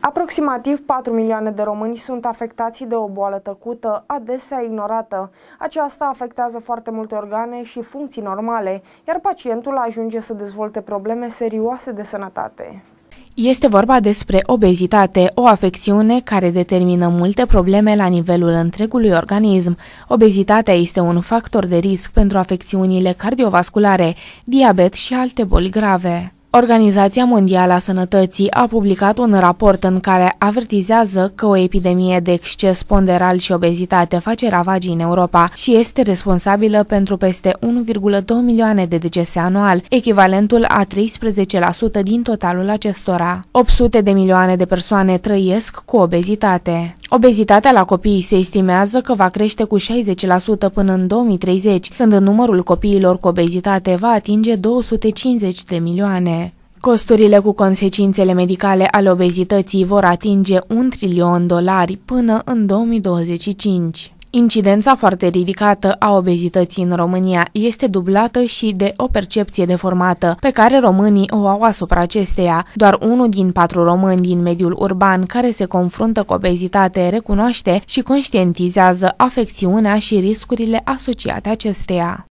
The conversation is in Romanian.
Aproximativ 4 milioane de români sunt afectați de o boală tăcută, adesea ignorată. Aceasta afectează foarte multe organe și funcții normale, iar pacientul ajunge să dezvolte probleme serioase de sănătate. Este vorba despre obezitate, o afecțiune care determină multe probleme la nivelul întregului organism. Obezitatea este un factor de risc pentru afecțiunile cardiovasculare, diabet și alte boli grave. Organizația Mondială a Sănătății a publicat un raport în care avertizează că o epidemie de exces ponderal și obezitate face ravagii în Europa și este responsabilă pentru peste 1,2 milioane de decese anual, echivalentul a 13% din totalul acestora. 800 de milioane de persoane trăiesc cu obezitate. Obezitatea la copii se estimează că va crește cu 60% până în 2030, când numărul copiilor cu obezitate va atinge 250 de milioane. Costurile cu consecințele medicale ale obezității vor atinge $1 trilion până în 2025. Incidența foarte ridicată a obezității în România este dublată și de o percepție deformată pe care românii o au asupra acesteia. Doar 1 din 4 români din mediul urban care se confruntă cu obezitate recunoaște și conștientizează afecțiunea și riscurile asociate acesteia.